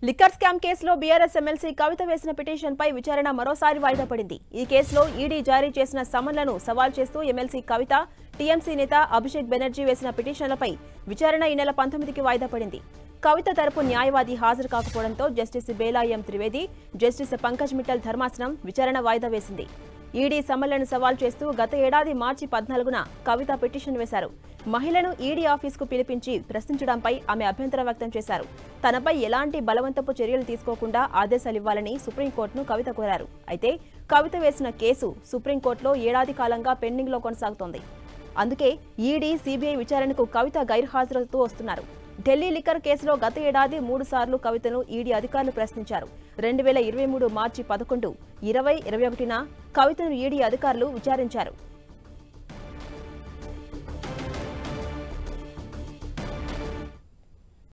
Liquor scam కేసులో BRS MLC Kavitha వేసిన పిటిషన్పై విచారణ మరోసారి వాయిదా పడింది. ఈ కేసులో ఈడీ జారీ చేసిన సమన్లను సవాల్ చేస్తూ ఎమ్మెల్సీ కవిత, టీఎంసీ నేత అభిషేక్ బెనర్జీ వేసిన పిటిషన్లపై విచారణ ఈ నెల 19కి వాయిదా పడింది. కవిత తరపు న్యాయవాది హాజరు కాకపోవడంతో justice Bela M Trivedi, justice Pankaj Mittal ధర్మాసనం విచారణ వాయిదా వేసింది. ఈడీ సమన్లను సవాల్ చేస్తూ గత ఏడాది మార్చి 14న కవిత పిటిషన్ వేశారు. మహిళను ఈడీ ఆఫీసుకు పిలిపించి ప్రశ్నించడంపై ఆమె అభ్యంతరం వ్యక్తం చేశారు. తనపై ఎలాంటి బలవంతపు చర్యలు తీసుకోకుండా ఆదేశాలివ్వాలని సుప్రీంకోర్టును కవిత కోరారు. అయితే కవిత వేసిన కేసు సుప్రీంకోర్టులో ఏడాది కాలంగా పెండింగ్లో కొనసాగుతోంది. అందుకే ఈడీ, సిబిఐ విచారణకు కవిత గైర్హాజరవుతూ వస్తున్నారు. ఢిల్లీ లిక్కర్ కేసులో గత ఏడాది 3 సార్లు కవితను ఈడీ అధికారులు ప్రశ్నించారు. 2023 మార్చి 11, 20, 21న కవితను ఈడీ అధికారులు విచారించారు.